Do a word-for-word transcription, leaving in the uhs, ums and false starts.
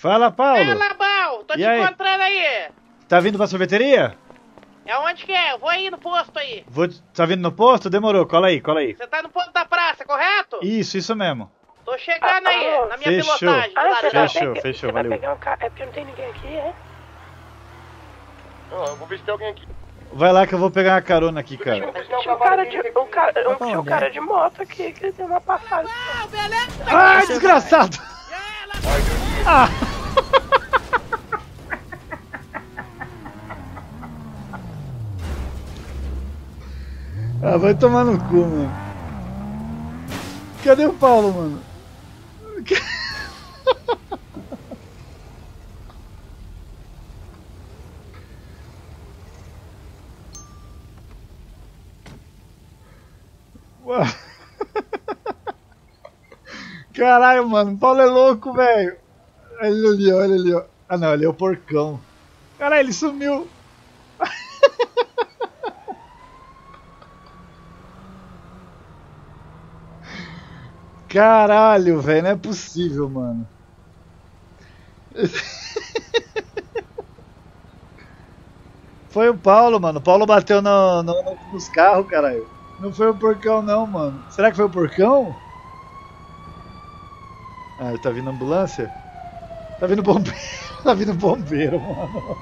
Fala, Paulo. Fala, Bal. Tô E te aí? encontrando aí. Tá vindo pra sorveteria? É onde que é? Eu vou aí no posto aí. Vou... Tá vindo no posto? Demorou, cola aí, cola aí. Você tá no ponto da praça, correto? Isso, isso mesmo. Tô chegando aí, Ah, na minha fechou. pilotagem. de Ah, você laranja. vai Fechou, pegar, fechou, você vai valeu. pegar um carro. É porque não tem ninguém aqui, é? Não, eu vou ver se tem alguém aqui. Vai lá que eu vou pegar uma carona aqui, cara. Tinha um cara de, um cara, um, tinha um cara de moto aqui que deu uma passada. Ah, beleza? Ai, desgraçado! Ah. Ah, vai tomar no cu, mano. Cadê o Paulo, mano? Ué. Caralho, mano, o Paulo é louco, velho. Olha ele ali, olha ali, ó. Ah não, ele é o porcão. Caralho, ele sumiu. Caralho, velho, não é possível, mano. Foi o Paulo, mano. O Paulo bateu no, no, no- nos carros, caralho. Não foi o porcão, não, mano. Será que foi o porcão? Ah, tá vindo ambulância? Tá vindo bombeiro. Tá vindo bombeiro, mano.